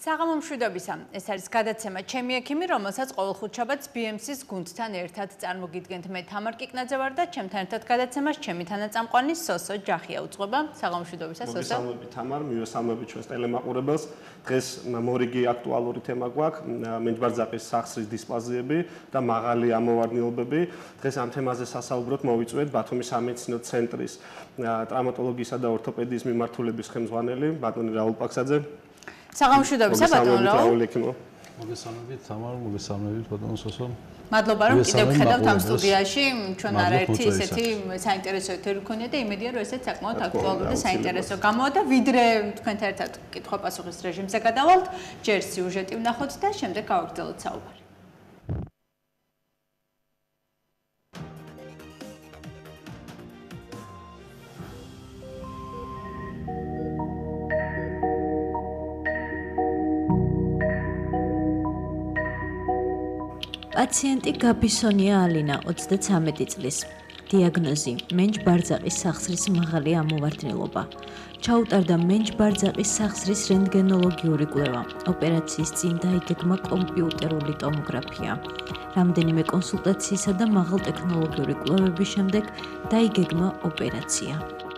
საღამომშვიდობისა, ეს არის გადაცემა ჩემი ექიმი, რომელსაც ყოველ ხუთშაბათს BMC-ს გუნდთან ერთად წარმოგიდგენთ. მე თამარ კიკნაძე ვარ და ჩემთან ერთად გადაცემას ჩემი თანაწამყვანი სოსო ჯახია უძღვება. საღამომშვიდობისა, სოსო. მოგესალმები თამარ, მივესალმები ჩვენს ტელემაყურებელს. დღეს მორიგი აქტუალური თემა გვაქვს, მენჯბარძაყის სახსრის დისპლაზიები და მაღალი ამოვარდნილობები. დღეს ამ თემაზე სასაუბროდ მოვიწვევთ ბათუმის სამედიცინო ცენტრის ტრავმატოლოგიისა და ორთოპედიის მიმართულების ხელმძღვანელი ბატონი რაულ პაქსაძე. საღამომშვიდობისა ბატონ რაულ. მოგესალმებით თამარ, მოგესალმებით ბატონ სოსო. მადლობა რომ კიდევ გხედავთ ამ სტუდიაში. ჩვენ არაერთი ესეთი საინტერესო ეთერი გქონია და იმედია რომ ესეც საკმაოდ აქტუალური და საინტერესო გამოვა და ვიდრე თქვენთან ერთად კითხვა-პასუხის რეჟიმზე გადავალთ, ჯერ სიუჟეტი ვნახოთ და შემდეგ გავაგრძელოთ საუბარი. პაციენტი გაბისონია ალინა 33 წლის. დიაგნოზი: მენჯბარძაყის სახსრის მაღალი ამოვარდნილობა. ჩაუტარდა მენჯბარძაყის სახსრის რენტგენოლოგიური კვლევა. ოპერაციის წინ დაიგეგმა კომპიუტერული ტომოგრაფია. რამდენიმე კონსულტაციისა და მაღალტექნოლოგიური კვლევების შემდეგ დაიგეგმა ოპერაცია.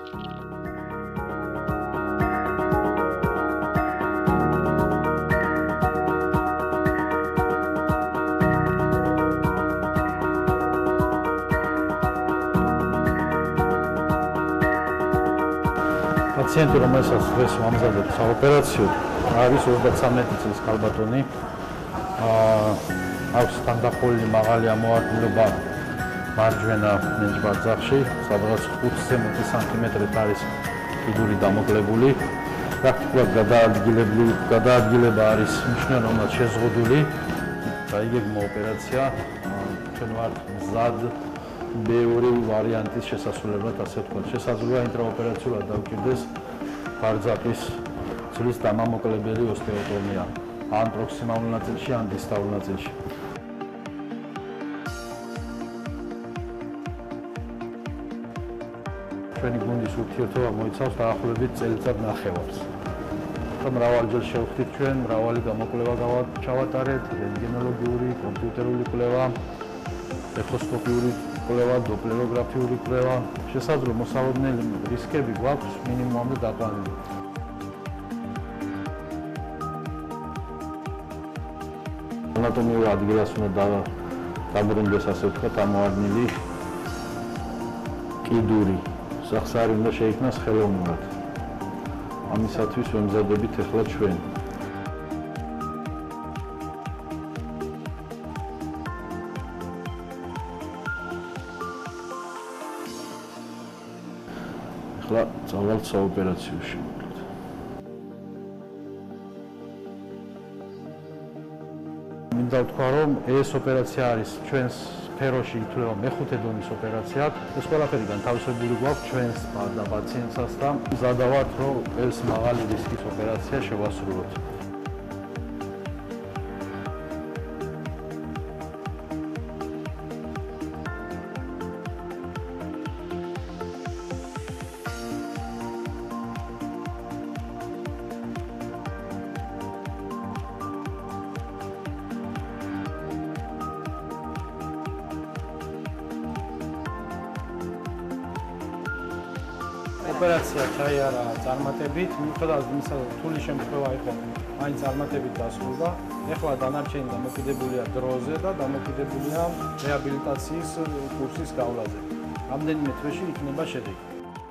პაციენტი, რომელსაც დღეს ვამზადებთ საოპერაციოდ, არის 33 წლის ქალბატონი. აქვს თანდახოლილი მაღალი ამოვარდნილობა მარჯვენა მენჯბარძაყში, სადღაც 5-10 სანტიმეტრით არის კიდური დამოკლებული. პრაქტიკულად გადაადგილება არის მნიშვნელოვნად შეზღუდული. დაიგეგმა ოპერაცია. ჩვენ ვართ მზად ბევრი ვარიანტის შესასრულებლად, ასე ვთქვათ. შესაძლოა ინტრაოპერაციულად დავჭირდეს ბარძაყის ძვლის დამამოკლებელი ოსტეოტომია, ან პროქსიმალურ ნაწილში, ან დისტალურ ნაწილში. ჩვენი გუნდის ურთიერთობა მოიცავს დაახლოებით წელიწად ნახევარს. მრავალჯერ შევხვდით ჩვენ, მრავალი გამოკვლევა ჩავატარეთ, რენტგენოლოგიური, კომპიუტერული კვლევა, ეხოსკოპიური კვლევა, დოპლეროგრაფიული კვლევა. შესაძლოა მოსალოდნელი რისკები გვაქვს მინიმუმამდე დაყვანილი. ანატომიურ ადგილას უნდა დაბრუნდეს, ასე ვთქვათ, ამოვარდნილი კიდური. სახსარი უნდა შეიქმნას ხელოვნურად. ამისათვის ვემზადებით ახლა ჩვენ. ახლა წავალთ საოპერაციოში. მინდა ვთქვა, რომ ეს ოპერაცია არის ჩვენს სფეროში ითვლება მეხუთე დონის ოპერაციად. ეს ყველაფერი განთავსებული გვაქვს ჩვენს და პაციენტსაც და მზადა ვართ, რომ ეს მაღალი რისკის ოპერაცია შევასრულოთ. ოპერაცია ჩაიარა წარმატებით, მიუხედავად იმისა, რომ რთული შემთხვევა იყო, მაინც წარმატებით დასრულდა. ეხლა დანარჩენი დამოკიდებულია დროზე და დამოკიდებულია რეაბილიტაციის კურსის გავლაზე. რამდენიმე თვეში იქნება შედეგი.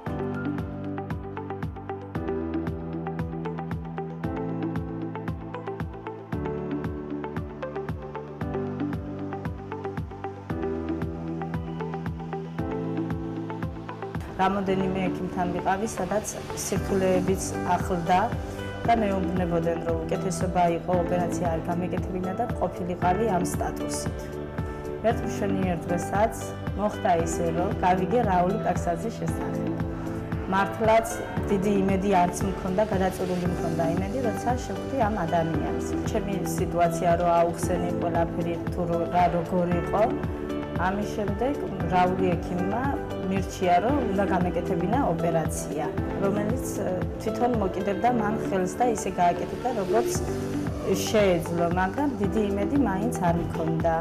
რამოდენიმე ექიმთან ვიყავი, სადაც სირთულეებიც ახლდა და მეუბნებოდნენ, რომ უკეთესობა იყო ოპერაცია არ გამეკეთებინა და ყოფილიყავი ამ სტატუსით. ერთ მშვენიერ დღესაც მოხდა ისე, რომ გავიგე რაული პაქსაძის შესახებ. მართლაც დიდი იმედი არც მქონდა, გადაწყვეტილი მქონდა იმედი, როცა შევხვდი ამ ადამიანს. ჩემი სიტუაცია რო აუხსენი ყველაფერი თუ რა როგორი იყო, ამის შემდეგ რაული ექიმმა მირჩია, რომ უნდა გამეკეთებინა ოპერაცია, რომელიც თვითონ მოკიდებდა მან ხელს და ისე გააკეთებდა, როგორც შეეძლო, მაგრამ დიდი იმედი მაინც არ მქონდა.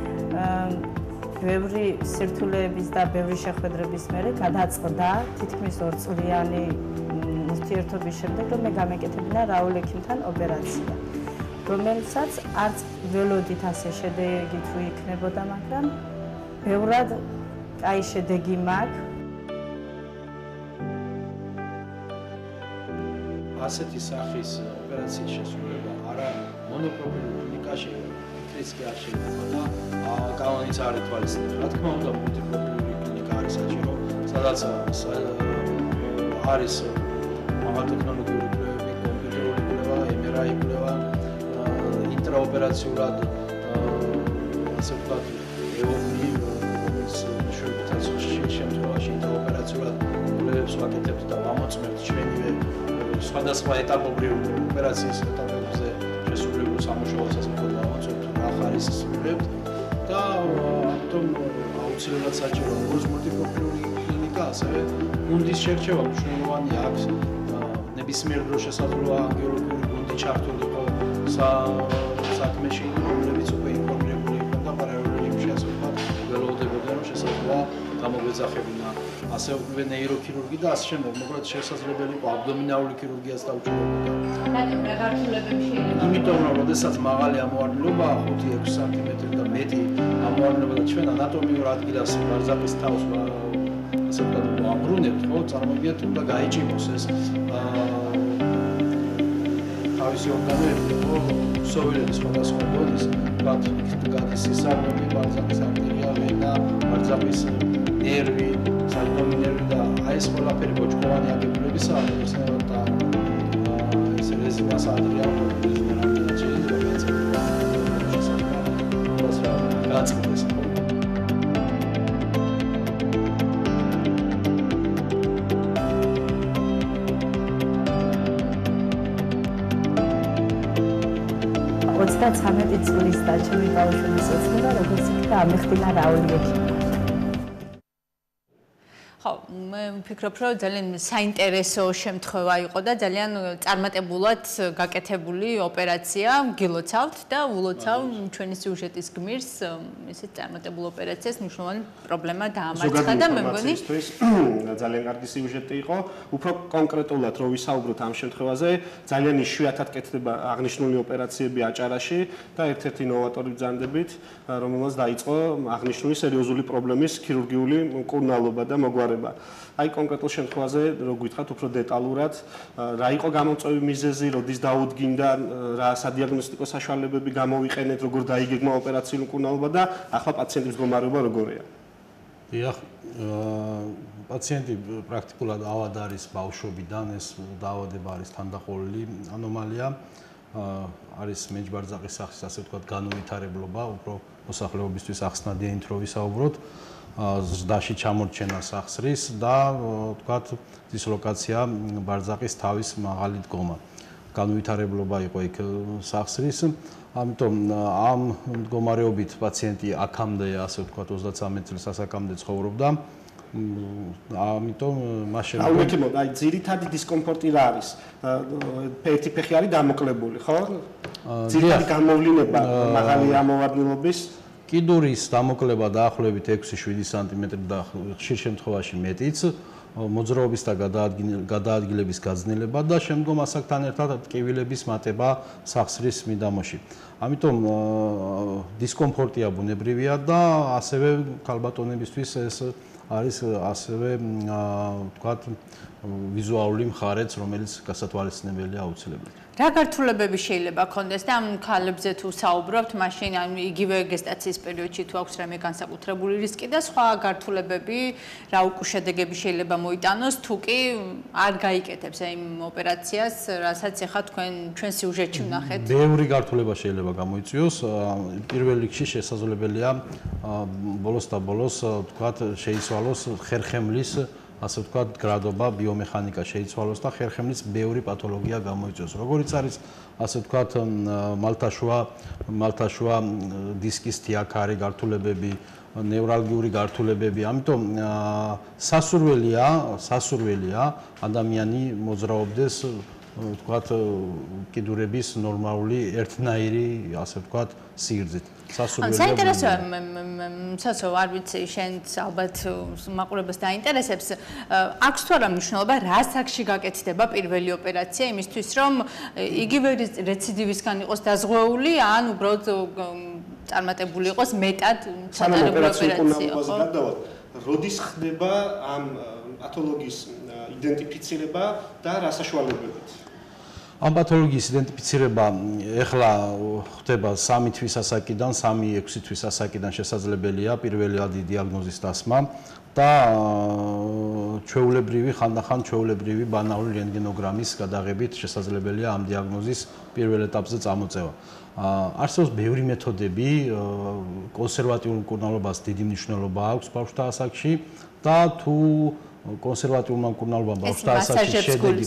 ბევრი სირთულეების და ბევრი შეხვედრების მერე გადაწყდა თითქმის 2 წლიანი ურთიერთობის შემდეგ, რომ მე გამეკეთებინა რაულ ექიმთან ოპერაცია, რომელსაც არც ველოდით ასე შედეგი თუ იქნებოდა, მაგრამ ბევრად კაი შედეგი მაქვს. ასეთი სახის ოპერაციის შესრულება არა მონოპროფილურ კლინიკაში რისკი არ შეიძლება და კანონიც არ ითვალისწინებს. რა თქმა უნდა, მულტიპროფილური კლინიკა არის საჭირო, სადაც არის მაღალტექნოლოგიური კვლევები, კომპიუტერული კვლევა, MRI კვლევა, ინტრაოპერაციულად ასე ვთქვათ, ეონი, რომელიც შეგვიძლია შემთხვევაში ინტრაოპერაციულად კვლევებს ვაკეთებთ და ვამოწმებთ ჩვენივე სხვადასხვა ეტაპობრივ ოპერაციის ეტაპებზე შესრულებულ სამუშაოს ასე ვთქვათ, ვამოწმებთ რა ხარისხს ვიღებთ და ამიტომ აუცილებლად საჭიროა როგორც მულტიპროფილური კლინიკა, ასევე გუნდის შერჩევა მნიშვნელოვანი აქვს. ნებისმიერ დროს შესაძლოა ანგიოლოგიური გუნდი ჩართულიყო საქმეში, რომლებიც უკვე ინფორმირებული იყვნენ და პარალელურ რეჟიმში ასე ვთქვათ, ველოდებოდნენ, რომ შესაძლოა გამოგვეძახებინა ასევე ნეიროქირურგი და ასე შემდეგ. მოკლედ შესაძლებელი იყო აბდომინალური ქირურგიაც დაუჭირებოდა. რა გართულებები შეიძლება? იმიტომ რომ როდესაც მაღალი ამოვარდნილობაა 5-6 სანტიმეტრი და მეტი ამოვარდნილობა და ჩვენ ანატომიურ ადგილას ბარზაკის თავს ასე ვთქვათ ვამბრუნებთ, ხო, წარმოგიდგენთ, უნდა გაიჭიმოს ეს თავისი ორგანოები, ხო, სოვილების სხვადასხვა დონის, ვთქვათ, გადის სისხლები, ბარზაკის არტერია, ვენა, ბარზაკის ნერვი, საჯდომი ნერვი და აი ეს ყველაფერი ბოჭკოვანი აგებულებისაა, მეხსენებათ და ეს რეზინას ადრიალო რეზინერამდე შეიძლება გაწყვეტს. და 13 წლის და ჩემი ბავშვების ოცნება როგორც იქნა ამეხტინა რაული ექიმი. ხო, მე ვფიქრობ, რომ ძალიან საინტერესო შემთხვევა იყო და ძალიან წარმატებულად გაკეთებული ოპერაცია. გილოცავთ და ულოცავ ჩვენი სიუჟეტის გმირს ესე წარმატებულ ოპერაციას მნიშვნელოვანი პრობლემა დაამარცხა და მე მგონი ძალიან კარგი სიუჟეტი იყო. უფრო კონკრეტულად რო ვისაუბროთ ამ შემთხვევაზე, ძალიან იშვიათად კეთდება აღნიშნული ოპერაციები აჭარაში და ერთ-ერთი ნოვატორი ბრძანდებით, რომელმაც დაიწყო აღნიშნული სერიოზული პრობლემის ქირურგიული მკურნალობა და მოგვარება. აი კონკრეტულ შემთხვევაზე რო გითხრათ უფრო დეტალურად, რა იყო გამოწვევი მიზეზი, როდის დაუდგინდა, რა სადიაგნოსტიკო საშუალებები გამოვიყენეთ, როგორ დაიგეგმა ოპერაციული მკურნალობა და ახლა პაციენტის მდგომარეობა როგორია? დიახ, პაციენტი პრაქტიკულად ავად არის ბავშვობიდან, ეს დაავადება არის თანდაყოლილი ანომალია, არის მეჯბარძაყის სახის ასე ვთქვათ განუვითარებლობა, უფრო მოსახლეობისთვის ახსნადია ინთ რო ვისაუბროთ. ზრდაში ჩამორჩენა სახსრის და ვთქვათ დისლოკაცია ბარძაყის თავის მაღალი დგომა. განუვითარებლობა იყო იქ სახსრის, ამიტომ ამ მდგომარეობით პაციენტი აქამდე ასე ვთქვათ 33 წლის ასაკამდე ცხოვრობდა. ამიტომ მას შემდგომ აი ძირითადი დისკომფორტი რა არის? ერთი ფეხი არის დამოკლებული, ხო? ძირითადი გამოვლინება მაღალი ამოვარდნილობის კიდურის დამოკლება დაახლოებით 6-7 სანტიმეტრი და ხშირ შემთხვევაში მეტიც, მოძრაობის და გადაადგილების გაძნელება და შემდგომ ასაკთან ერთად ტკივილების მატება სახსრის მიდამოში. ამიტომ დისკომფორტია ბუნებრივია და ასევე ქალბატონებისთვის ეს არის ასევე ვთქვათ ვიზუალური მხარეც, რომელიც გასათვალისწინებელია აუცილებლად. რა გართულებები შეიძლება ქონდეს და ამ ქალებზე თუ საუბრობთ, მაშინ ამ იგივე გესტაციის პერიოდში თუ აქვს რამე განსაკუთრებული რისკი და სხვა გართულებები, რა უკუშედეგები შეიძლება მოიტანოს, თუ კი არ გაიკეთებს იმ ოპერაციას, რასაც ახლა ჩვენ სიუჟეტში ვნახეთ. ბევრი გართულება შეიძლება გამოიწვიოს. პირველ რიგში შესაძლებელია ბოლოს და ბოლოს ვთქვათ შეიცვალოს ხერხემლის ასე ვთქვათ გრადობა, ბიომექანიკა შეიცვალოს და ხერხემლის ბევრი პათოლოგია გამოიწვიოს. როგორიც არის ასე ვთქვათ მალთაშუა დისკის თიაქარი გართულებები, ნევრალგიური გართულებები. ამიტომ სასურველია ადამიანი მოძრაობდეს ვთქვათ, კიდურების ნორმალური ერთნაირი, ასე ვთქვათ, სიგრძით. საინტერესოა, ცოტა არ ვიცი, შენც ალბათ მაყურებელს დაინტერესებს, აქვს თუ არა მნიშვნელობა რა საკში გაკეთდება პირველი ოპერაცია იმისთვის, რომ იგივე რეციდივისგან იყოს დაზღვეული, ან უბრალოდ წარმატებული იყოს მეტად საწარმოო ოპერაცია, ხო? როდის ხდება ამ პათოლოგიის იდენტიფიცირება და რა საშუალებებით? ამ პათოლოგიის იდენტიფიცირება ეხლა ხდება 3 თვის ასაკიდან 3-6 თვის ასაკიდან შესაძლებელია პირველადი დიაგნოზის დასმა და ჩვეულებრივი ხანდახან ჩვეულებრივი ბანალური რენტგენოგრამის გადაღებით შესაძლებელია ამ დიაგნოზის პირველ ეტაპზე წამოწევა. არსებობს ბევრი მეთოდები, კონსერვატიულ მკურნალობას დიდი მნიშვნელობა აქვს ბავშვთა ასაკში და თუ კონსერვატიულმა მკურნალობამ ბავშვთა ასაკში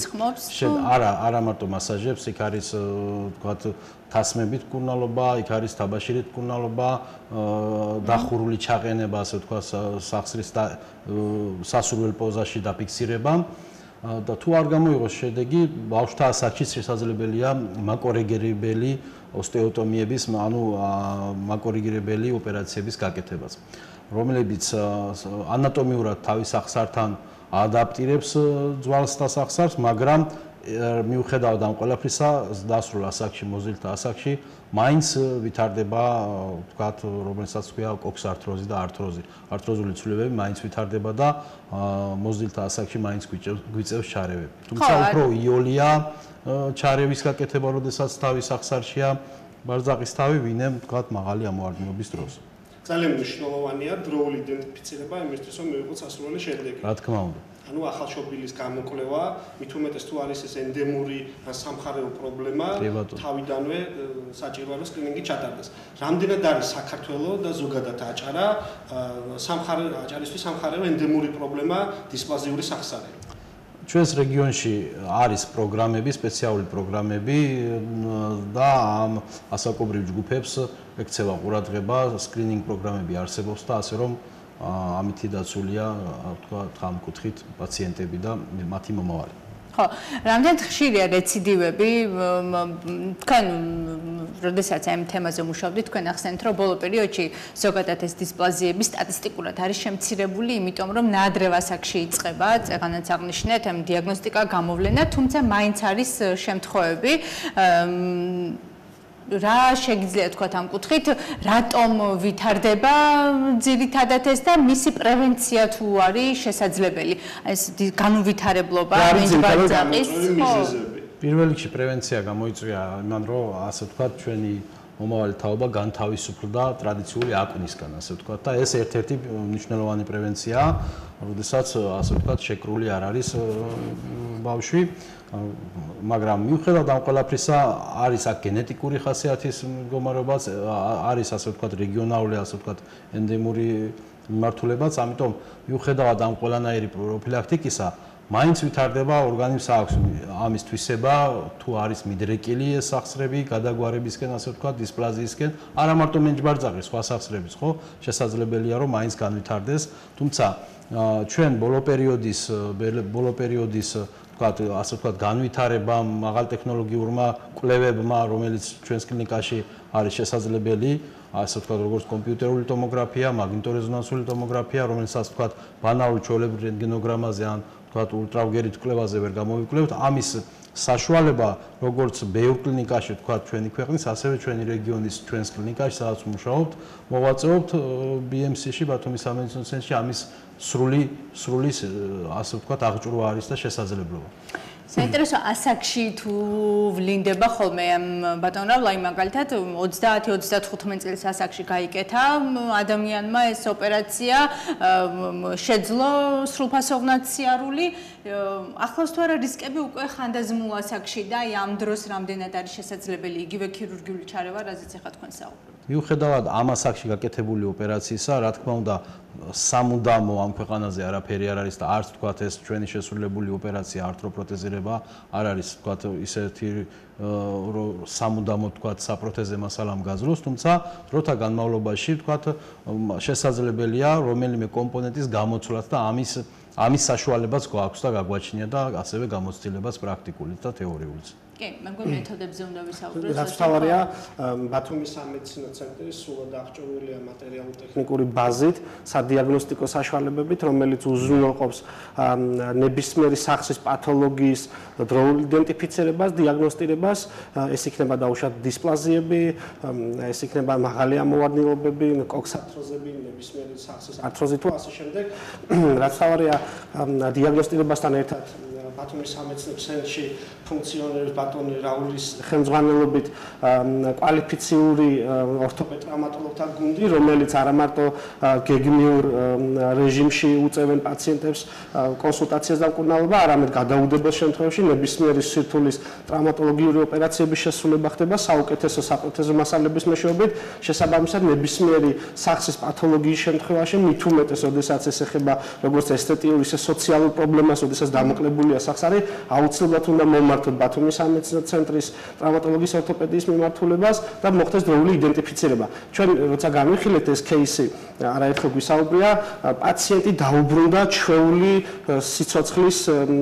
არა მარტო მასაჟებს, იქ არის თქვათ თასმებით მკურნალობა, იქ არის თაბაშირით მკურნალობა, დახურული ჩაყენება, ასე ვთქვათ, სახსრის და სასურველ პოზაში დაფიქსირება და თუ არ გამოიღოს შედეგი, ბავშვთა ასაკში შესაძლებელია მაკორიგირებელი ოსტეოტომიების, ანუ მაკორიგირებელი ოპერაციების გაკეთებაც. რომლებიც ანატომიურად თავის სახსართან ადაპტირებს ძვალს და სახსარს, მაგრამ მიუხედავად ამ ყველაფრისა, დასრულ ასაკში, მოზრდილთა ასაკში, მაინც ვითარდება, ვთქვათ, რომელსაც ქვია კოქსართროზი და ართროზი. ართროზული ცვლილებები მაინც ვითარდება და მოზრდილთა ასაკში მაინც გვიწევს ჩარევები. თუმცა უფრო იოლია ჩარევის გაკეთება, როდესაც თავის სახსარშია ბარძაყის თავი, ვინმე, ვთქვათ, მაღალი ამოვარდნილობის დროს. ძალიან მნიშვნელოვანია დროული იდენტიფიცირება იმისთვის, რომ მივიღოთ სასურველი შედეგი. რა თქმა უნდა. ანუ ახალშობილის გამოკვლევა, მით უმეტეს თუ არის ეს ენდემური ან სამხარეო პრობლემა, თავიდანვე საჭიროა რომ სკრინინგი ჩატარდეს. რამდენად არის საქართველოს და ზოგადად აჭარა აჭარისთვის სამხარეო ენდემური პრობლემა დისპლაზიური სახსარები? ჩვენს რეგიონში არის პროგრამები, სპეციალური პროგრამები და ამ ასაკობრივ ჯგუფებს ექცევა ყურადღება, სკრინინგ პროგრამები არსებობს და ასე რომ ამითი დაცულია, ვთქვათ, ამ კუთხით პაციენტები და მათი მომავალი. ხო, რამდენად ხშირია რეციდივები? თქვენ როდესაც ამ თემაზე მუშაობდით, თქვენ ახსენეთ, რომ ბოლო პერიოდში ზოგადად ეს დისპლაზიები სტატისტიკურად არის შემცირებული, იმიტომ რომ ნაადრევ ასაკში იწყება, წეგანაც აღნიშნეთ, ამ დიაგნოსტიკა გამოვლენა, თუმცა მაინც არის შემთხვევები. რა შეგიძლია თქვათ ამ კუთხით, რატომ ვითარდება ძირითადად ეს და მისი პრევენცია თუ არის შესაძლებელი? ეს განუვითარებლობა მენჯბარძაყის პირველ რიგში პრევენცია გამოიწვია იმან, რომ ასე ვთქვათ, ჩვენი მომავალი თაობა განთავისუფლდა ტრადიციული აკვნისგან, ასე ვთქვათ, და ეს ერთ-ერთი მნიშვნელოვანი პრევენციაა, როდესაც ასე ვთქვათ, შეკრული არ არის ბავშვი. მაგრამ მიუხედავად ამ ყველაფრისა, არის აქ გენეტიკური ხასიათის მდგომარეობაც, არის ასე ვთქვათ, რეგიონალური, ასე ვთქვათ, ენდემური მიმართულებაც, ამიტომ მიუხედავად ამ ყველანაირი პროფილაქტიკისა, მაინც ვითარდება ორგანიზმს აქვს ამის თვისება, თუ არის მიდრეკილი ეს სახსრები, გადაგვარებისკენ, ასე ვთქვათ, დისპლაზიისკენ, არა მარტო მენჯბარძაყის, სხვა სახსრების, ხო, შესაძლებელია რომ მაინც განვითარდეს, თუმცა ჩვენ ბოლო პერიოდის ვთქვათ, ასე ვთქვათ, განვითარებამ, მაღალ ტექნოლოგიურმა კვლევებმა, რომელიც ჩვენს კლინიკაში არის შესაძლებელი, ასე ვთქვათ, როგორც კომპიუტერული ტომოგრაფია, მაგნიტორეზონანსული ტომოგრაფია, რომელსაც ვთქვათ, ბანალურ ჩვეულებრივ რენტგენოგრამაზე ან ვთქვათ, ულტრავგერით კვლევაზე ვერ გამოვიკვლევთ, ამის საშუალება, როგორც ბევრ კლინიკაში, ვთქვათ, ჩვენი ქვეყნის, ასევე ჩვენი რეგიონის ჩვენს კლინიკაში, სადაც მუშაობთ, მოვაწეობთ BMC-ში, ბათუმის სამედიცინო ცენტრში ამის სრული, ასე ვთქვათ, აღჭურვა არის და შესაძლებლობა. საინტერესო ასაკში თუ ვლინდება ხოლმე ბატონ რავლაი მაგალითად 30-35 წლის ასაკში გაიკეთა ადამიანმა ეს ოპერაცია შეძლო სრულფასოვნად სიარული ახლავს თუ არა რისკები უკვე ხანდაზმულ ასაკში და ამ დროს რამდენად არის შესაძლებელი იგივე ქირურგიული ჩარევა რაზეც ახლა თქვენ საუბრობთ მიუხედავად ამ ასაკში გაკეთებული ოპერაციისა რა თქმა უნდა სამუდამო ამ ქვეყანაზე არაფერი არ არის და არც თქვათ ეს ჩვენი შესრულებული ოპერაცია ართროპროტეზირება არ არის თქვათ ისეთი სამუდამო თქვათ საპროთეზე მასალამ გაძლოს თუმცა დროთა განმავლობაში თქვათ შესაძლებელია რომელიმე კომპონენტის გამოცვლაც და ამის ამის საშუალებაც გვაქვს და გაგვაჩნია და ასევე გამოცდილებაც პრაქტიკულიც და თეორიულიც. კი, მეგონი მეთოდებზე უნდა ვისაუბროთ. რაც თავარია ბათუმის სამედიცინო ცენტრი სულად აღჭურვილია მატერიალურ-ტექნიკური ბაზით, სადიაგნოსტიკო საშუალებებით, რომელიც უზრუნველყოფს ნებისმიერი სახსრის პათოლოგიის დროულ იდენტიფიცირებას, დიაგნოსტირებას, ეს იქნება დაუშვათ დისპლაზიები, ეს იქნება მაღალი ამოვარდნილობები, კოქსართროზები, ნებისმიერი სახსრის ართროზი თუ ასე შემდეგ. რაც თავარია დიაგნოსტირებასთან ერთად ბათუმის სამედიცინო ცენტრში ფუნქციონერებს ბატონი რაულის ხელმძღვანელობით კვალიფიციური ორთოპედ-ტრავმატოლოგთა გუნდი, რომელიც არა მარტო გეგმიურ რეჟიმში უწევენ პაციენტებს კონსულტაციას და მკურნალობა, არამედ გადაუდებელ შემთხვევაში ნებისმიერი სირთულის ტრავმატოლოგიური ოპერაციების შესრულება ხდება საუკეთესო საპროტეზო მასალების მეშვეობით, შესაბამისად ნებისმიერი სახსრის პათოლოგიის შემთხვევაში, მით უმეტეს, როდესაც ეს ეხება როგორც ესთეტიურ, ისე სოციალურ პრობლემას, როდესაც დამოკლებულია სახსარი, აუცილებლად უნდა მომართოთ ბათუმის სამედიცინო ცენტრის ტრავმატოლოგიის ორთოპედიის მიმართულებას და მოხდეს დროული იდენტიფიცირება. ჩვენ როცა განვიხილეთ ეს кейსი, არაერთხელ გვისაუბრია, პაციენტი დაუბრუნდა ჩვეული სიცოცხლის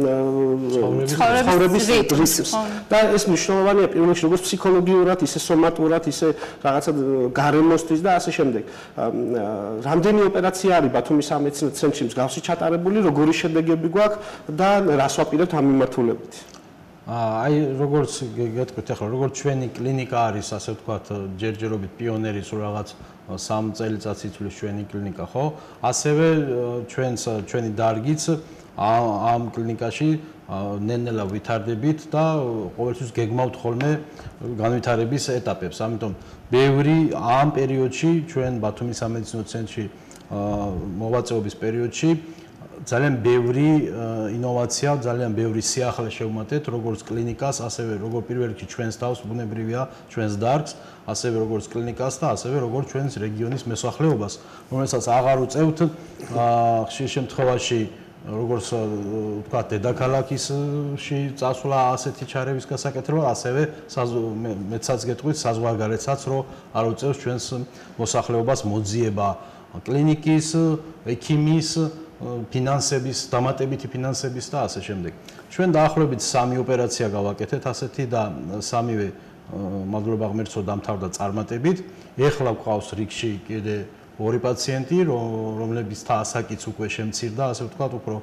ცხოვრების რიტმს. და ეს მნიშვნელოვანია პირველ რიგში როგორც ფსიქოლოგიურად, ისე სომატურად, ისე რაღაცა გარემოსთვის და ასე შემდეგ. რამდენი ოპერაცია არის ბათუმის სამედიცინო ცენტრში მსგავსი ჩატარებული, როგორი შედეგები გვაქვს და რას ვაპირებთ ამ მიმართულებით? აი როგორც გეტყვით ახლა როგორც ჩვენი კლინიკა არის ასე ვთქვათ ჯერჯერობით პიონერი სულ რაღაც 3 წელიწადს იცვლის ჩვენი კლინიკა ხო ასევე ჩვენი დარგიც ამ კლინიკაში ნელ-ნელა ვითარდებით და ყოველთვის გეგმავთ ხოლმე განვითარების ეტაპებს ამიტომ ბევრი ამ პერიოდში ჩვენ ბათუმის სამედიცინო ცენტრში მოვაწეობის პერიოდში ძალიან ბევრი ინოვაცია, ძალიან ბევრი სიახლე შევმატეთ, როგორც კლინიკას, ასევე როგორც პირველ რიგში ჩვენს თავს, ბუნებრივია, ჩვენს დარგს, ასევე როგორც კლინიკას და ასევე როგორც ჩვენს რეგიონის მოსახლეობას, რომელსაც აღარ უწევთ ხშირ შემთხვევაში როგორც ვთქვათ, დედაქალაქისში წასვლა ასეთი ჩარევის გასაკეთებლად, ასევე მეცაც გეტყვით საზღვარგარეთსაც, რომ არ უწევს ჩვენს მოსახლეობას მოძიება კლინიკის, ექიმის ფინანსების, დამატებითი ფინანსების და ასე შემდეგ. ჩვენ დაახლოებით 3 ოპერაცია გავაკეთეთ ასეთი და 3-ვე მადლობა ღმერთსო დამთავრდა წარმატებით. ეხლა გვყავს რიგში კიდე 2 პაციენტი, რომლების ასაკიც უკვე შემცირდა, ასე ვთქვათ, უფრო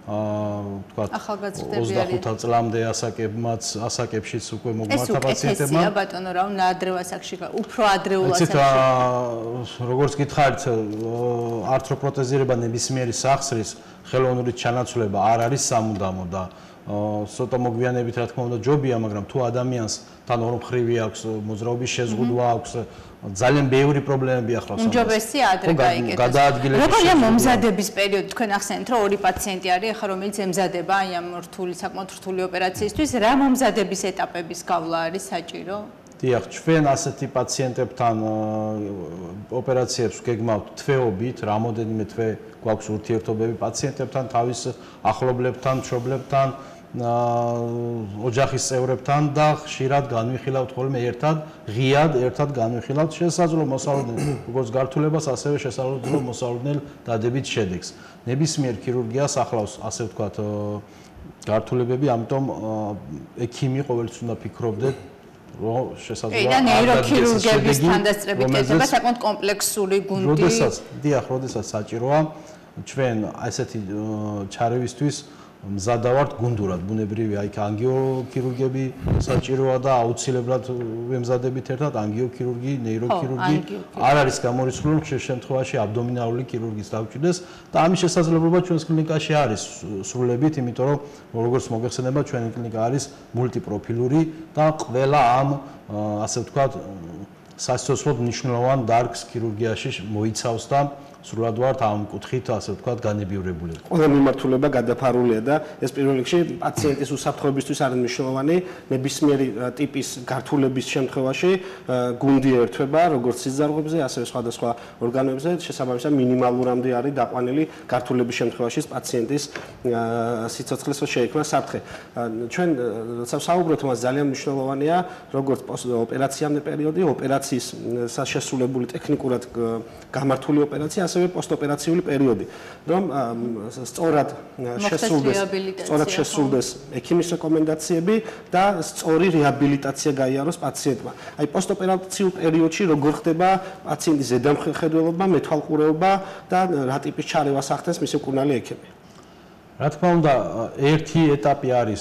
ახალგაზრდები არის. 25 წლამდე ასაკებშიც უკვე მოგმართა პაციენტებმა. ეს ბატონო რა უნდა ადრეულ ასაკში, უფრო ადრეულ ასაკში. ასაკში. როგორც გითხარით, ართროპროტეზირება ნებისმიერი სახსრის ხელოვნური ჩანაცვლება არ არის სამუდამო და ცოტა მოგვიანებით რა თქმა უნდა ჯობია, მაგრამ თუ ადამიანს თან ორმხრივი აქვს, მოძრაობის შეზღუდვა აქვს, ძალიან ბევრი პრობლემები ახლავს. უმჯობესია ადრე გაიგეთოს. როგორია მომზადების პერიოდი? თქვენ ახსენეთ, რომ 2 პაციენტი არის, ახლა რომელიც ემზადება აი ამ რთული, საკმაოდ რთული ოპერაციისთვის, რა მომზადების ეტაპების გავლა არის საჭირო? დიახ, ჩვენ ასეთი პაციენტებთან ოპერაციებს გეგმავთ თვეობით, რამოდენიმე თვე გვაქვს ურთიერთობები პაციენტებთან, თავის ახლობლებთან, მშობლებთან, ოჯახის წევრებთან და ხშირად განვიხილავთ ხოლმე ერთად, ღიად ერთად განვიხილავთ შესაძლო მოსალოდნელ როგორც გართულებას, ასევე შესაძლო მოსალოდნელ დადებით შედეგს. ნებისმიერ ქირურგიას ახლავს, ასე ვთქვათ, გართულებები, ამიტომ ექიმი ყოველთვის უნდა ფიქრობდეთ რომ შესაძლოა და ნეიროქირურგების თანდასწრებით ეთება საკმაოდ კომპლექსური გუნდი. როდესაც საჭიროა ჩვენ ასეთი ჩარევისთვის მზადავართ გუნდურად, ბუნებრივია, იქ ანგიოქირურგები საჭიროა და აუცილებლად ვემზადებით ერთად ანგიოქირურგი, ნეიროქირურგი. არ არის გამორიცხული, რომ ხშირ შემთხვევაში აბდომინალური ქირურგის დავჭირდეს და ამის შესაძლებლობა ჩვენს კლინიკაში არის სრულებით, იმიტომ რომ როგორც მოგეხსენება, ჩვენი კლინიკა არის მულტიპროფილური და ყველა ამ ასე ვთქვათ სასიცოცხლოდ მნიშვნელოვან დარგს ქირურგიაში მოიცავს და სრულად ვართ ამ კუთხით ასე ვთქვათ განებივრებული. ყველა მიმართულება გადაფარულია და ეს პირველ რიგში პაციენტის უსაფრთხოებისთვის არის მნიშვნელოვანი. ნებისმიერი ტიპის გართულების შემთხვევაში გუნდი ერთვება როგორც სიძარღვებზე, ასევე სხვადასხვა ორგანოებზე, შესაბამისად მინიმალურამდე არის დაყვანილი გართულების შემთხვევაში პაციენტის სიცოცხლის შეექმნა საფრთხე. ჩვენ როცა ვსაუბრობთ, მას ძალიან მნიშვნელოვანია როგორც ოპერაციამდე პერიოდი, ოპერაციის შესრულებული ტექნიკურად გამართული ოპერაცია, ასევე პოსტოპერაციული პერიოდი, რომ სწორად შესრულდეს ექიმის რეკომენდაციები და სწორი რეაბილიტაცია გაიაროს პაციენტმა. აი პოსტოპერაციულ პერიოდში როგორ ხდება პაციენტის ზედამხედველობა, მეთვალყურეობა და რა ტიპის ჩარევას ახდენს მისი მკურნალი ექიმი. რა თქმა უნდა, ერთი ეტაპი არის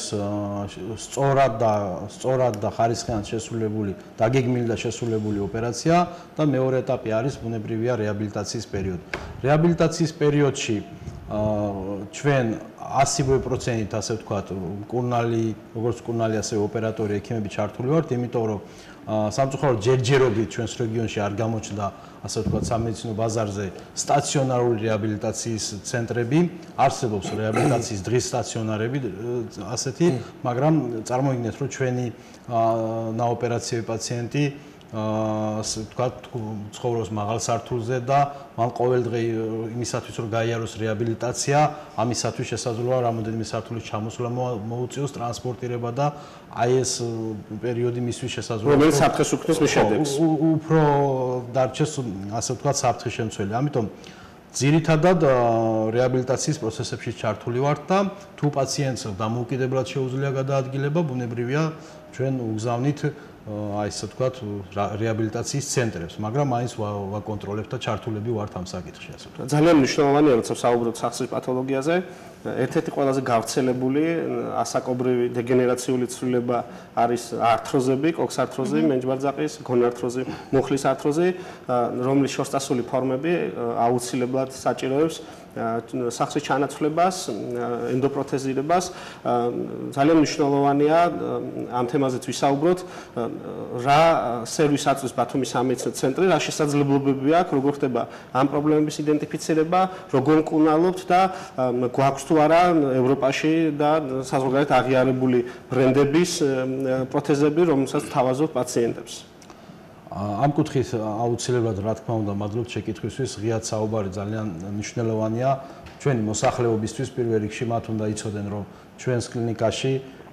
სწორად და ხარისხიან შესრულებული, დაგეგმილი და შესრულებული ოპერაცია და მეორე ეტაპი არის ბუნებრივია რეაბილიტაციის პერიოდი. რეაბილიტაციის პერიოდში ჩვენ 100%-ით ასე ვთქვათ, მკურნალი, როგორც მკურნალი, ასევე ოპერატორი ექიმები ჩართული ვართ, იმიტომ რომ სამწუხაროდ ჯერჯერობით ჩვენს რეგიონში არ გამოჩნდა ასე ვთქვათ სამედიცინო ბაზარზე სტაციონარული რეაბილიტაციის ცენტრები, არსებობს რეაბილიტაციის დღის სტაციონარები ასეთი, მაგრამ წარმოიდგინეთ, რომ ჩვენი ნაოპერაციები პაციენტი ვთქვათ ცხოვრობს მაღალ სართულზე და მან ყოველდღე იმისათვის რომ გაიაროს რეაბილიტაცია, ამისათვის შესაძლოა რამოდენიმე სართულის ჩამოსვლა მოუწიოს ტრანსპორტირება და აი ეს პერიოდი მისთვის შესაძლოა რომელიც საფრთხეს უქმნის მის შედეგს. უფრო დარჩეს ასე ვთქვათ საფრთხის შემცველი. ამიტომ ძირითადად რეაბილიტაციის პროცესებში ჩართული ვართ და თუ პაციენტს დამოუკიდებლად შეუძლია გადაადგილება, ბუნებრივია ჩვენ უგზავნით აი ესე ვთქვათ რეაბილიტაციის ცენტრებს, მაგრამ მაინც ვაკონტროლებთ და ჩართულები ვართ ამ საკითხში ასე ვთქვათ. ძალიან მნიშვნელოვანია, როცა საუბრობთ სახსრის პათოლოგიაზე, ერთ-ერთი ყველაზე გავრცელებული ასაკობრივი დეგენერაციული ცვლილება არის ართროზები, კოქსართროზი, მენჯბარძაყის, გონართროზი, მუხლის ართროზი, რომლის შორსტასული ფორმები აუცილებლად საჭიროებს სახსრის ჩანაცვლებას, ენდოპროთეზირებას. ძალიან მნიშვნელოვანია ამ თემაზეც ვისაუბროთ, რა სერვის აწვდის ბათუმის სამედიცინო ცენტრი, რა შესაძლებლობები აქვს, როგორ ხდება ამ პრობლემების იდენტიფიცირება, როგორ მკურნალობთ და გვაქვს თუ არა ევროპაში და საზღვარგარეთ აღიარებული ბრენდების პროთეზები, რომელსაც თავაზობთ პაციენტებს. ამ კუთხით აუცილებლად რა თქმა უნდა მადლობთ შეკითხვისთვის, ღიად საუბარი ძალიან მნიშვნელოვანია ჩვენი მოსახლეობისთვის. პირველ რიგში მათ უნდა იცოდნენ, რომ ჩვენს კლინიკაში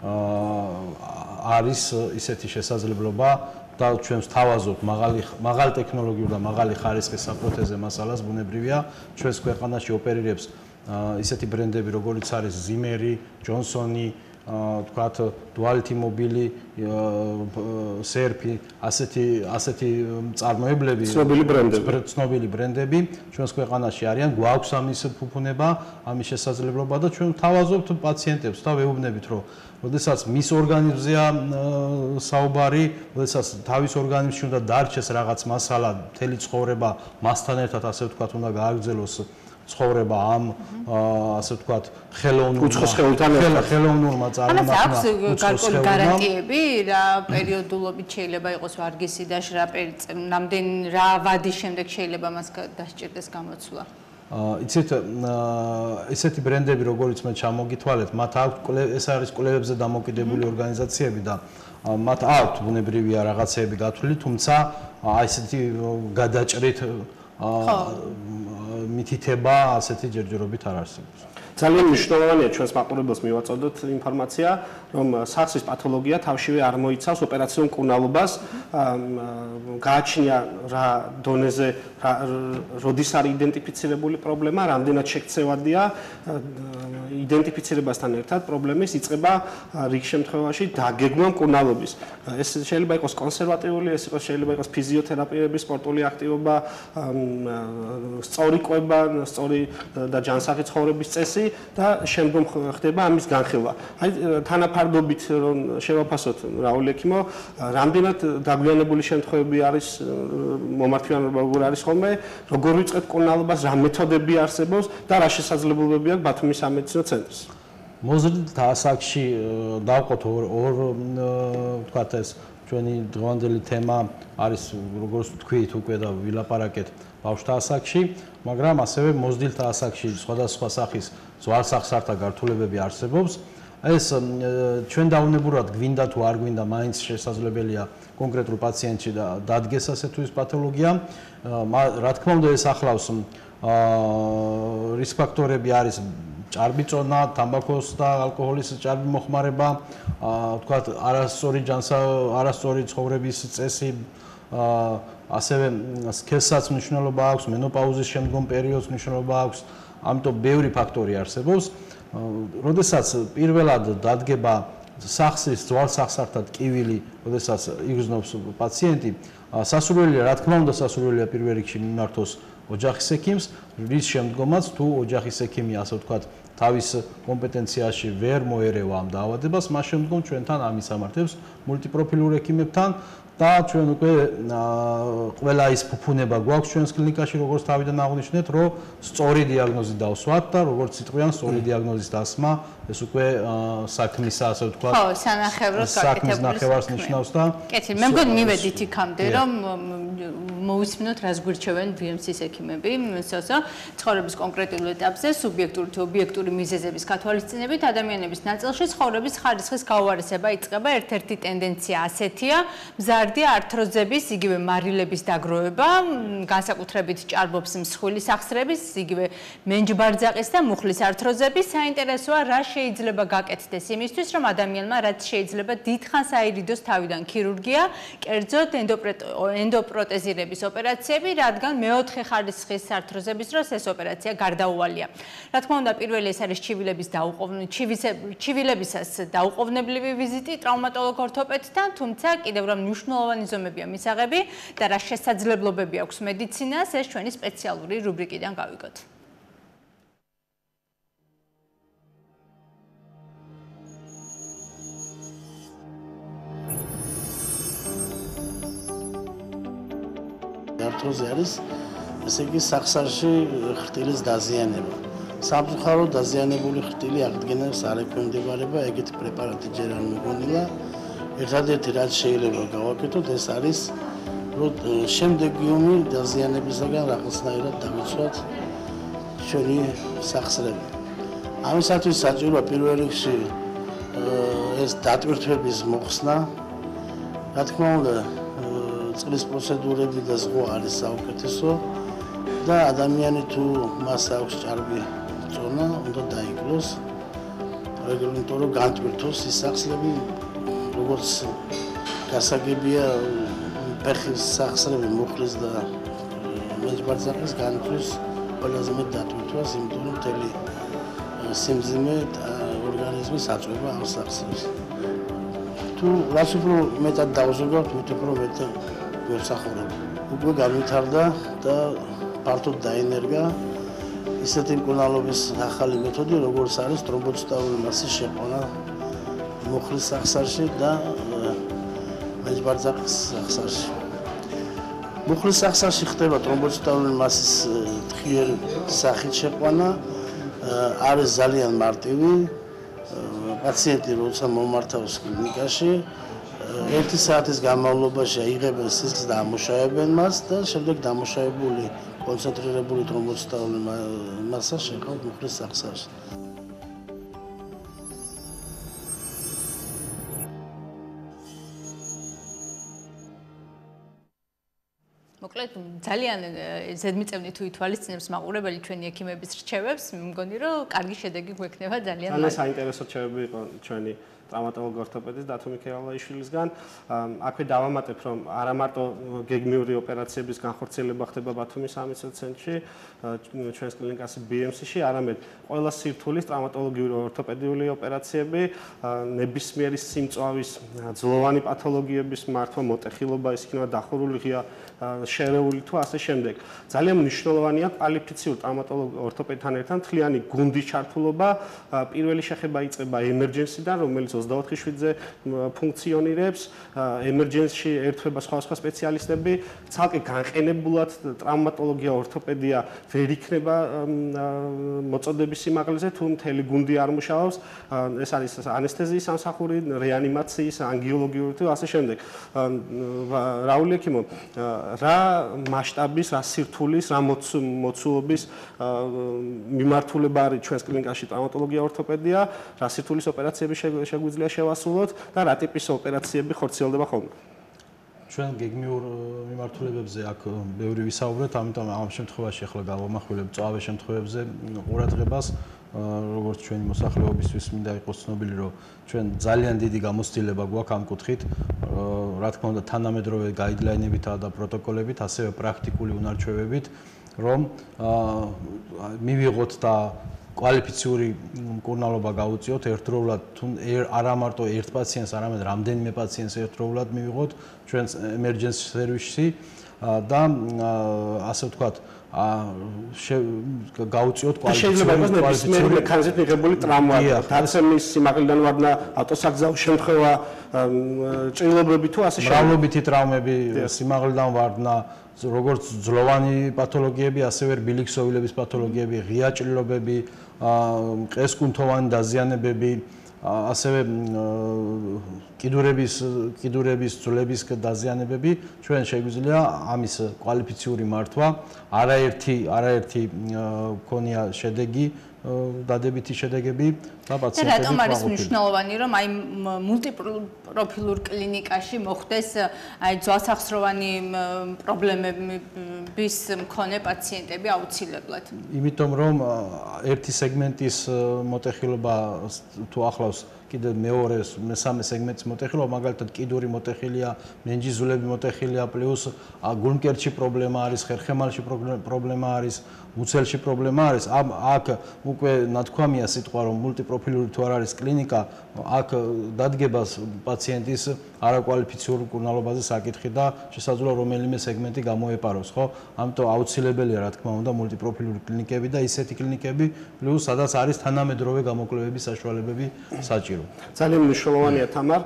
არის ისეთი შესაძლებლობა და ჩვენ ვთავაზობთ მაღალ ტექნოლოგიურ და მაღალი ხარისხის საპროთეზე მასალას, ბუნებრივია ჩვენს ქვეყანაში ოპერირებს ისეთი ბრენდები, როგორიც არის Zimmer, Johnson, ვთქვათ, Duality Mobile, Serpi, ასეთი წარმოებლები, ცნობილი ბრენდები ჩვენს ქვეყანაში არიან, გვაქვს ამის ფუფუნება, ამის შესაძლებლობა და ჩვენ ვთავაზობთ პაციენტებს და ვეუბნებით, რომ როდესაც მის ორგანიზმზეა საუბარი, როდესაც თავის ორგანიზმში უნდა დარჩეს რაღაც მასალა, მთელი ცხოვრება მასთან ერთად ასე ვთქვათ, უნდა გააგრძელოს ცხოვრება ამ ასე ვთქვათ ხელოვნურმა წარმონაქმნმა. აქვს გარკვეული გარანტიები, რა პერიოდულობით შეიძლება იყოს ვარგისი და რა ვადის შემდეგ შეიძლება მას დასჭირდეს გამოცვლა. იცით, ესეთი ბრენდები, როგორიც მე ჩამოგითვალეთ, მათ აქვს ეს არის კვლევებზე დამოკიდებული ორგანიზაციები და მათ აქვს ბუნებრივია რაღაცეები გათვლილი, თუმცა აი ესეთი გადაჭრით მითითება ასეთი ჯერჯერობით არ არსებობს. ძალიან მნიშვნელოვანია ჩვენს მაყურებელს მივაწოდოთ ინფორმაცია, რომ სახსრის პათოლოგია თავშივე არ მოიცავს ოპერაციულ მკურნალობას, გააჩნია რა დონეზე, როდის არის იდენტიფიცირებული პრობლემა, რამდენად შექცევადია იდენტიფიცირებასთან ერთად პრობლემის იწყება რიგ შემთხვევაში დაგეგმვა მკურნალობის. ეს შეიძლება იყოს კონსერვატიული, ეს შეიძლება იყოს ფიზიოთერაპიების, სპორტული აქტივობა, სწორი კვება, სწორი და ჯანსაღი ცხოვრების წესი და შემდგომ ხდება ამის განხილვა. აი თანაფარდობით რომ შევაფასოთ რაულ ექიმო, რამდენად დაგვიანებული შემთხვევები არის მომართვიანობა როგორ არის ხოლმე, როგორ ვიწყებთ მკურნალობას, რა მეთოდები არსებობს და რა შესაძლებლობები აქვს ბათუმის სამედიცინო ცენტრს. მოზრდილთა ასაკში დავყოთ ორ ვთქვათ ეს ჩვენი დღევანდელი თემა არის როგორც ვთქვით უკვე და ვილაპარაკეთ ბავშვთა ასაკში, მაგრამ ასევე მოზრდილთა ასაკში სხვადასხვა სახის ზვარსახსართა გართულებები არსებობს. ეს ჩვენ დაუნებურად გვინდა თუ არ გვინდა, მაინც შესაძლებელია კონკრეტულ პაციენტში დადგეს ასე თუ ის პათოლოგია. რა თქმა უნდა ეს ახლავს რისკ ფაქტორები არის ჭარბიწონა, თამბაქოს და ალკოჰოლის ჭარბი მოხმარება, ვთქვათ, არასწორი ცხოვრების წესი, ასევე სქესსაც მნიშვნელობა აქვს, მენოპაუზის შემდგომ პერიოდს მნიშვნელობა აქვს, ამიტომ ბევრი ფაქტორი არსებობს. როდესაც პირველად დადგება სახსრის ძვალსახსართან ტკივილი, როდესაც იგრძნობს პაციენტი, სასურველია, რა თქმა უნდა, სასურველია პირველ რიგში მიმართოს ოჯახის ექიმს, რის შემდგომაც თუ ოჯახის ექიმი, ასე ვთქვათ, თავის კომპეტენციაში ვერ მოერევა ამ დაავადებას, მას შემდგომ ჩვენთან ამისამართებს მულტიპროფილურ ექიმებთან და ჩვენ უკვე ყველა ის ფუფუნება გვაქვს ჩვენს კლინიკაში, როგორც თავიდან აღვნიშნეთ, რომ სწორი დიაგნოზი დავსვათ და როგორც იტყვიან, სწორი დიაგნოზის დასმა, ეს უკვე საქმისა, ასე ვთქვათ, ხო, სანახევროს საქმის ნახევარს ნიშნავს და კეთილ, მე მგონი მივედით იქამდე, რომ მოვისმინოთ, რას გვირჩევენ BMC-ის ექიმები, სოსო, ცხოვრების კონკრეტულ ეტაპზე, სუბიექტური თუ ობიექტური მიზეზების გათვალისწინებით ადამიანების ნაწილში ცხოვრების ხარისხის გაუარესება იწყება. ერთ-ერთი ტენდენცია ასეთია, მზარდი ართროზების, იგივე მარილების დაგროვება, განსაკუთრებით ჭარბობს მსხვილი სახსრების, იგივე მენჯბარძაყის და მუხლის ართროზები. საინტერესოა, რა შეიძლება გაკეთდეს იმისთვის, რომ ადამიანმა რაც შეიძლება დიდხანს აირიდოს თავიდან ქირურგია, კერძოდ ენდოპროტეზირების ოპერაციები, რადგან მეოთხე ხარისხის ართროზების დროს ეს ოპერაცია გარდაუვალია. რა თქმა უნდა, პირველი ეს არის ჩივილებისას დაუყოვნებლივი ვიზიტი ტრავმატოლოგ ორთოპედთან, თუმცა კიდევ რა მნიშვნელოვანი ზომებია მისაღები და რა შესაძლებლობები აქვს მედიცინას, ეს ჩვენი სპეციალური რუბრიკიდან გავიგოთ. ართროზი არის, ესე იგი, სახსარში ხრტილის დაზიანება. სამწუხაროდ დაზიანებული ხრტილი აღდგენას არ ექვემდებარება ეგეთი პრეპარატი ჯერ არ მოგონილა. ერთადერთი რაც შეიძლება გავაკეთოთ, ეს არის, რომ შემდეგი დაზიანებისაგან რაღაცნაირად დავიცვათ ჩვენი სახსრები. ამისათვის საჭიროა პირველ რიგში ეს დატვირთვების მოხსნა. რა თქმა უნდა, წყლის პროცედურები და ზღვა არის საუკეთესო და ადამიანი თუ მას აქვს ჭარბი წონა, უნდა დაიკლოს, იმიტომ რომ განტვირთოს ის სახსრები, როგორც გასაგებია ფეხის სახსრები, მუხლის და მენჯბარძაყის განტვირთვას ყველაზე მეტ დატვირთვას, იმიტომ რომ მთელი სიმძიმე და ორგანიზმი საწვევა ამ სახსრებს. თუ რაც უფრო მეტად დავზოგავთ, მით უფრო მეტად ვერსახურებ. უკვე განვითარდა და ფართოდ დაინერგა ისეთი მკურნალობის ახალი მეთოდი, როგორც არის თრომბოციტარული მასის შეყვანა მუხლის სახსარში და მენჯბარძაყის სახსარში. მუხლის სახსარში ხდება თრომბოციტარული მასის თხიერი სახით შეყვანა, არის ძალიან მარტივი. პაციენტი როცა მომართავს კლინიკაში, 1 საათის განმავლობაში აიღებენ სისხლს და ამუშავებენ მას და შემდეგ დამუშავებული კონცენტრირებული თრომბოციტარული მასა შეყავთ მუხლის სახსარში. მოკლედ ძალიან ზედმიწევნი თუ ითვალისწინებს მაყურებელი ჩვენი ექიმების რჩევებს, მგონი რომ კარგი შედეგი გვექნება ძალიან მალე. ძალიან საინტერესო რჩევები იყო ჩვენი ტრავმატოლოგ ორთოპედის დათო მიქეილაიშვილისგან. აქვე დავამატებ, რომ არა მარტო გეგმიური ოპერაციების განხორციელება ხდება ბათუმის სამედიცინო ცენტრში, ჩვენს კლინიკაში BMC-ში, არამედ ყველა სირთულის ტრავმატოლოგიური ორთოპედიული ოპერაციები, ნებისმიერი სიმწვავის, ძლოვანი პათოლოგიების მართვა, მოტეხილობა, ის იქნება დახურული ღია შერეული თუ ასე შემდეგ. ძალიან მნიშვნელოვანია კვალიფიციური ტრავმატოლოგ ორთოპედთან ერთად მთლიანი გუნდის ჩართულობა. პირველი შეხება იწყება ემერჯენსიდან, რომელიც 24/7-ზე ფუნქციონირებს. ემერჯენსში ერთვება სხვადასხვა სპეციალისტები, ცალკე განყენებულად ტრავმატოლოგია, ორთოპედია ვერ იქნება მოწოდების სიმაღლეზე, თუ მთელი გუნდი არ მუშაობს. ეს არის ანესთეზიის სამსახური, რეანიმაციის, ანგიოლოგიური თუ ასე შემდეგ. რაული ექიმო, რა მასშტაბის, რა სირთულის, რა მოცულობის მიმართულება არის ჩვენს კლინიკაში ტრავმატოლოგია, ორთოპედია, რა სირთულის ოპერაციები შეგვიძლია შევასრულოთ და რა ტიპის ოპერაციები ხორციელდება ხოლმე. ჩვენ გეგმიურ მიმართულებებზე აქ ბევრი ვისაუბრეთ, ამიტომ ამ შემთხვევაში ახლა გავამახვილებ მწვავე შემთხვევებზე ყურადღებას, როგორც ჩვენი მოსახლეობისთვის მინდა იყოს ცნობილი, რომ ჩვენ ძალიან დიდი გამოცდილება გვაქვს ამ კუთხით, რა თქმა უნდა თანამედროვე გაიდლაინებითა და პროტოკოლებით, ასევე პრაქტიკული უნარჩვევებით, რომ მივიღოთ და კვალიფიციური მკურნალობა გაუწიოთ ერთდროულად არა მარტო ერთ პაციენტს, არამედ რამდენიმე პაციენტს ერთდროულად მივიღოთ ჩვენს emergency service-ში და ასე ვთქვათ გაუწიოთ კვალიფიციური მექანიზმით მიღებული ტრაუმა, დაცემის სიმაღლიდან ვარდნა, ავტოსაგზაო შემთხვევა, ჭრილობები თუ ასე შემდეგ. მრავლობითი ტრაუმები, სიმაღლიდან ვარდნა, როგორც ძლოვანი პათოლოგიები, ასევე რბილიქსოვილების პათოლოგიები, ღია ჭრილობები, მყესკუნთოვანი დაზიანებები, ასევე კიდურების ძვლების დაზიანებები, ჩვენ შეგვიძლია ამის კვალიფიციური მართვა, არაერთი ქონია შედეგი, დადებითი შედეგები და პაციენტები. რატომ არის მნიშვნელოვანი, რომ აი მულტიპროფილურ კლინიკაში მოხდეს აი ძვალსახსროვანი პრობლემების მქონე პაციენტები აუცილებლად? იმიტომ რომ ერთი სეგმენტის მოტეხილობა თუ ახლავს კიდე მესამე სეგმენტის მოტეხილობა, მაგალითად კიდური მოტეხილია, მენჯიზულები მოტეხილია, პლუს გულმკერდში პრობლემა არის, ხერხემალში პრობლემა არის, მუცელში პრობლემა არის. აქ უკვე ნათქვამია სიტყვა, რომ მულტიპროფილური თუ არ არის კლინიკა, აქ დადგება პაციენტის არაკვალიფიციური მკურნალობაზე საკითხი და შესაძლოა რომელიმე სეგმენტი გამოეპაროს, ხო? ამიტომ აუცილებელია, რა თქმა უნდა, მულტიპროფილური კლინიკები და ისეთი კლინიკები, პლუს სადაც არის თანამედროვე გამოკვლევების საშუალებები საჭირო. ძალიან მნიშვნელოვანია თამარ,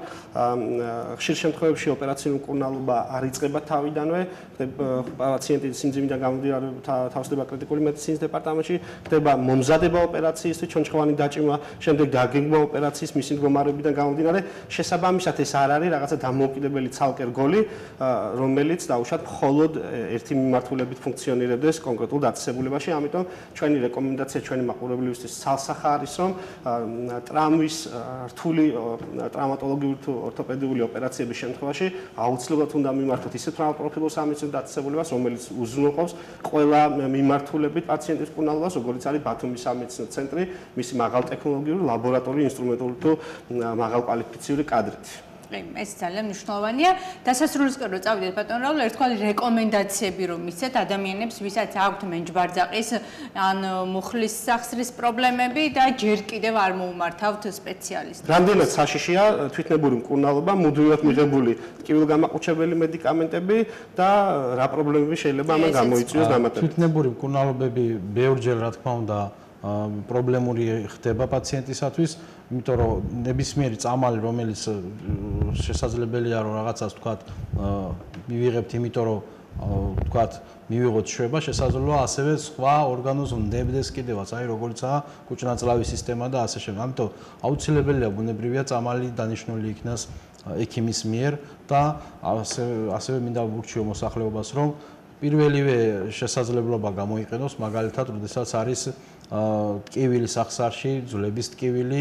ხშირ შემთხვევებში ოპერაციული მკურნალობა არ იწყება თავიდანვე, პაციენტი სიმძიმიდან გამომდინარე თავსდება კრიტიკული მედიცინის დეპარტამენტში, ხდება მომზადება ოპერაციისთვის, ჩონჩხოვანი დაჭიმა, შემდეგ დაგეგმვა ოპერაციის მისი მდგომარეობიდან გამომდინარე, შესაბამისად ეს არ არის რაღაცა დამოუკიდებელი ცალკე რგოლი, რომელიც დაუშვათ მხოლოდ ერთი მიმართულებით ფუნქციონირებდეს კონკრეტულ დაწესებულებაში, ამიტომ ჩვენი რეკომენდაცია ჩვენი მაყურებლისთვის ცალსახა არის, რომ ტრამვის რთული ტრამატოლოგიური თუ ორთოპედიული ოპერაციების შემთხვევაში აუცილებლად უნდა მიმართოთ ისეთ პროფილურ სამედიცინო დაწესებულებას, რომელიც უზრუნველყოფს ყველა მიმართულებით პაციენტის მკურნალობას, როგორც არის ბათუმის სამედიცინო ცენტრი, მისი მაღალტექნოლოგიური ლაბორატორიული ინსტრუმენტული თუ მაღალკვალიფიციური კადრით. ეს ძალიან მნიშვნელოვანია. დასასრულისკენ რო წავიდეთ ბატონ რაულ, ერთგვარი რეკომენდაციები რომ მისცეთ ადამიანებს, ვისაც აქვთ მენჯბარძაყის ან მუხლის სახსრის პრობლემები და ჯერ კიდევ არ მოუმართავთ სპეციალისტებს. რამდენად საშიშია თვითნებური მკურნალობა, მუდმივად მიღებული ტკივილგამაყუჩებელი მედიკამენტები და რა პრობლემები შეიძლება ამან გამოიწვიოს დამატებით. თვითნებური მკურნალობები ბევრჯერ, რა თქმა უნდა, პრობლემური ხდება პაციენტისათვის, იმიტომ რომ ნებისმიერი წამალი, რომელიც შესაძლებელია რომ რაღაცას თქვათ, მივიღებთ, იმიტომ რომ თქვათ, მივიღოთ შვება, შესაძლოა ასევე სხვა ორგანოს ნებდეს კიდევაც, აი როგორიცაა კუჭნაწლავის სისტემა და ასე შემდეგ. ამიტომ აუცილებელია ბუნებრივია წამალი დანიშნული იქნას ექიმის მიერ და ასევე მინდა ვურჩიო მოსახლეობას, რომ პირველივე შესაძლებლობა გამოიყენოს, მაგალითად, როდესაც არის ტკივილი სახსარში, ძვლების ტკივილი,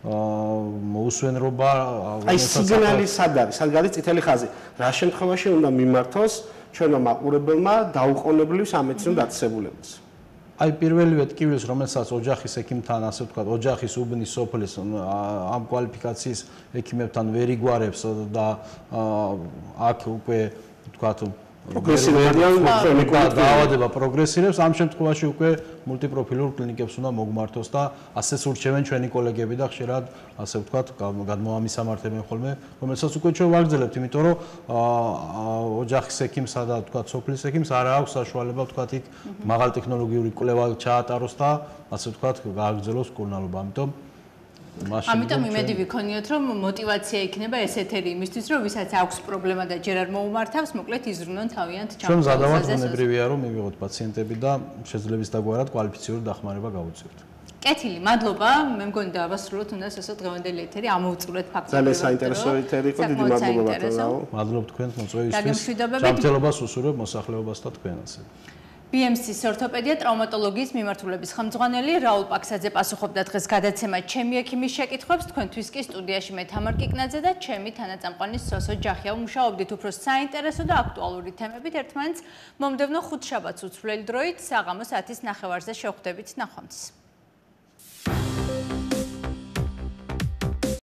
მოусვენრობა, აი სიგნალი სად არის? სად გადის წითელი ხაზი? რა შემთხვევაში უნდა მიმართოს ჩვენმა მაყურებელმა დაუყოვნებლივ სამედიცინო დაწესებულებას? აი პირველივე ტკივილს, რომელსაც ოჯახის ექიმთან, ასე ვთქვათ, ოჯახის უბნის სოფლის ამ კვალიფიკაციის ექიმებთან ვერ იგوارებს და აქ უკვე ვთქვათ დაავადება პროგრესირებს, ამ შემთხვევაში უკვე მულტიპროფილურ კლინიკებს უნდა მოგმართოს და ასეც ურჩევენ ჩვენი კოლეგები და ხშირად ასე ვთქვათ გადმოამისამართებენ ხოლმე, რომელსაც უკვე ჩვენ ვაგრძელებთ, იმიტომ რომ ოჯახის ექიმსა და ვთქვათ სოფლის ექიმს არ აქვს საშუალება ვთქვათ იქ მაღალტექნოლოგიური კვლევა ჩაატაროს და ასე ვთქვათ გააგრძელოს მკურნალობა, ამიტომ იმედი ვიქონიოთ, რომ მოტივაცია იქნება ეს ეთერი იმისთვის, რომ ვისაც აქვს პრობლემა და ჯერ არ მოუმართავს, მოკლედ იზრუნონ თავიანთ ჩამოყალიბებას. ჩვენ ზადავართ ბუნებრივია, რომ მივიღოთ პაციენტები და შეძლებს დაგვარად კვალიფიციური დახმარება გავუწიოთ. კეთილი, მადლობა. მე მგონი დავასრულოთ უნდა ასე დღევანდელი ეთერი, ამოვწურეთ ფაქტობრივად. ძალიან საინტერესო ეთერი იყო, დიდი მადლობა ბატონო. მადლობ თქვენს მოწვევისთვის. ჯანმრთელობას უსურვებ მოსახლეობას და თქვენ ასე. BMC-ის ორთოპედია ტრაუმატოლოგიის მიმართულების ხელმძღვანელი რაულ პაქსაძე პასუხობდა დღეს გადაცემად ჩემი ექიმის შეკითხვებს, თქვენთვის კი სტუდიაში მე თამარ კიკნაძე და ჩემი თანაწამყვანი სოსო ჯახია. ვმუშაობდით უფრო საინტერესო და აქტუალური თემებით ერთმანეთს მომდევნო ხუთშაბათს უცვლელი დროით საღამოს 10:09-ზე შევხვდებით. ნახვამდის.